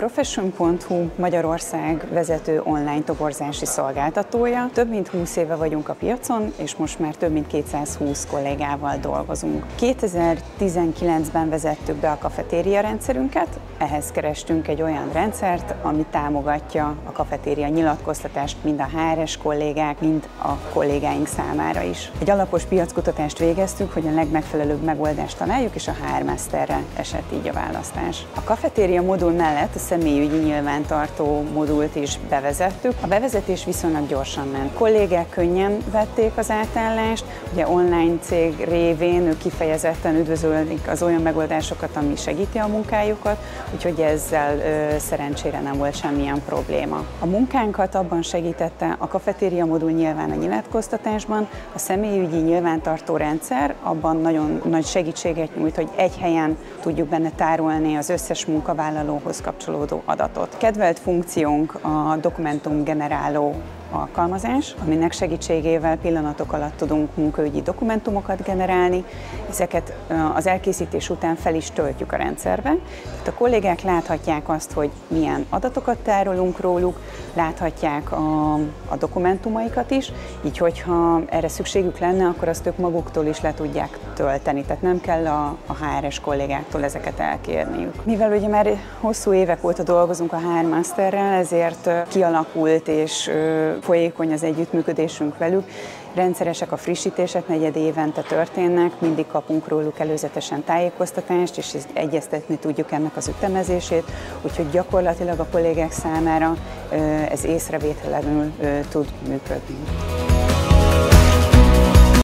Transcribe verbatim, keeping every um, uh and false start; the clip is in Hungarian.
Profession pont hu Magyarország vezető online toborzási szolgáltatója. Több mint húsz éve vagyunk a piacon, és most már több mint kétszázhúsz kollégával dolgozunk. kétezer-tizenkilencben vezettük be a kafetéria rendszerünket, ehhez kerestünk egy olyan rendszert, ami támogatja a kafetéria nyilatkoztatást mind a há er es kollégák, mind a kollégáink számára is. Egy alapos piackutatást végeztük, hogy a legmegfelelőbb megoldást találjuk, és a há er Masterre esett így a választás. A kafetéria modul mellett a személyügyi nyilvántartó modult is bevezettük. A bevezetés viszonylag gyorsan ment. A kollégák könnyen vették az átállást, ugye online cég révén ők kifejezetten üdvözölik az olyan megoldásokat, ami segíti a munkájukat, úgyhogy ezzel ö, szerencsére nem volt semmilyen probléma. A munkánkat abban segítette a kafetéria modul nyilván a nyilatkoztatásban, a személyügyi nyilvántartó rendszer abban nagyon nagy segítséget nyújt, hogy egy helyen tudjuk benne tárolni az összes munkavállalóhoz kapcsolódó adatot. Kedvelt funkciónk a dokumentumgeneráló alkalmazás, aminek segítségével pillanatok alatt tudunk munkaügyi dokumentumokat generálni. Ezeket az elkészítés után fel is töltjük a rendszerbe. Tehát a kollégák láthatják azt, hogy milyen adatokat tárolunk róluk, láthatják a, a dokumentumaikat is, így hogyha erre szükségük lenne, akkor azt ők maguktól is le tudják tölteni, tehát nem kell a, a há er es kollégáktól ezeket elkérniük. Mivel ugye már hosszú évek óta dolgozunk a há er Masterrel, ezért kialakult és folyékony az együttműködésünk velük. Rendszeresek a frissítések, negyed évente történnek, mindig kapunk róluk előzetesen tájékoztatást, és egyeztetni tudjuk ennek az ütemezését, úgyhogy gyakorlatilag a kollégák számára ez észrevétlenül tud működni.